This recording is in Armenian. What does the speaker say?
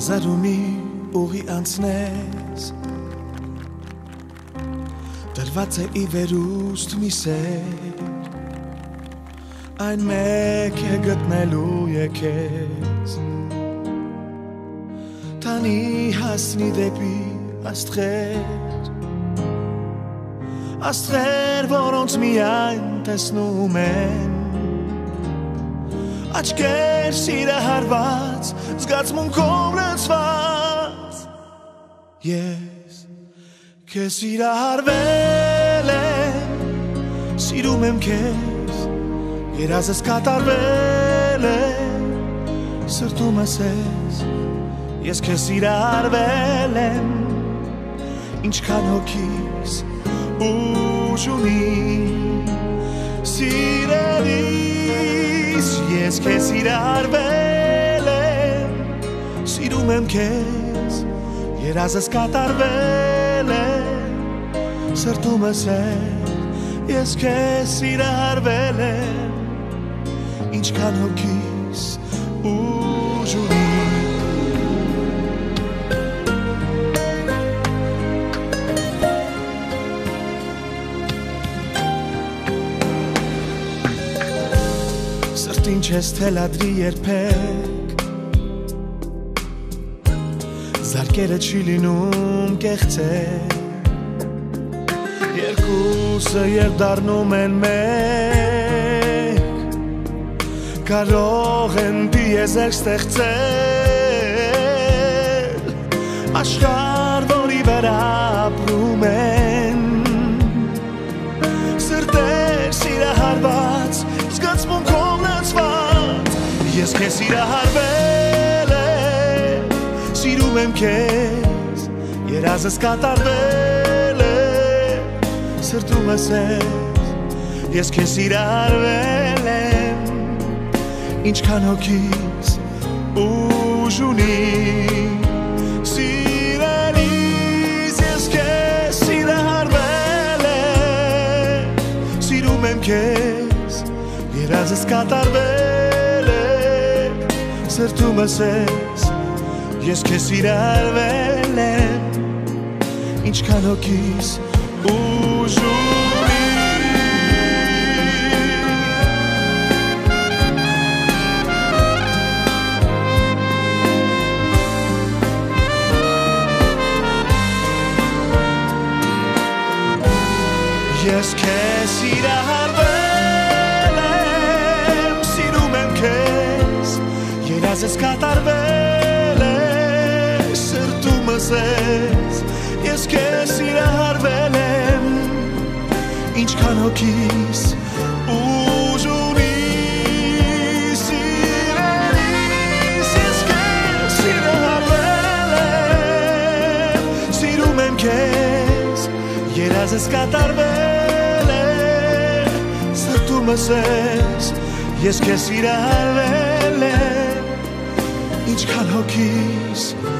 Զարումի ուղի անցնես Դրված է ի վերուստ մի սեր Այն մեկ է գտնելու եկես Տանի հասնի դեպի աստղեր Աստղեր, որոնց միայն տեսնում են Աչքեր սիրահարված, զգացմունքով լցված Ես քեզ սիրահարվել եմ Սիրում եմ քեզ Երազս կատարվել է Սրտումս ես Ես քեզ սիրահարվել եմ Ինչքան հոգիս ուժ ունի Սիրելիս Ես քեզ սիրահարվել եմ Սիրում եմ քեզ Երազս կատարվել է Սրտումս ես քեզ սիրահարվել եմ Ինչքան հոգիս ուժ ունի Սրտին չես թելադրի երբեք Զարկերը չի լինում կեղծեք Երկուսը երբ դառնում են մեկ Կարող են դիեզեր ստեղծել Աշխարհ, որի վրա ապրում են Սրտեր սիրահարված Զգացմունքով լցված Ես քեզ սիրահարվել եմ Սիրում եմ քեզ Երազս կատարվել է Սրտումս ես քեզ սիրահարվել եմ Ինչքան հոգիս ուժ ունի Սիրելիս ես քեզ սիրահարվել եմ Սիրում եմ քեզ Երազս կատարվել է Սրտումս ես քեզ սիրահարվել եմ Ինչքան հոգիս ուժ ունի Ես քեզ սիրահարվել եմ Սիրում եմ քեզ Երազս կատարվել է Սրտումս ես քեզ սիրահարվել եմ Ինչքան հոգիս ուժ ունի Սիրելիս ես քեզ սիրահարվել եմ Սիրում եմ քեզ Երազս կատարվել է Սրտումս ես քեզ սիրահարվել եմ Ինչքան հոգիս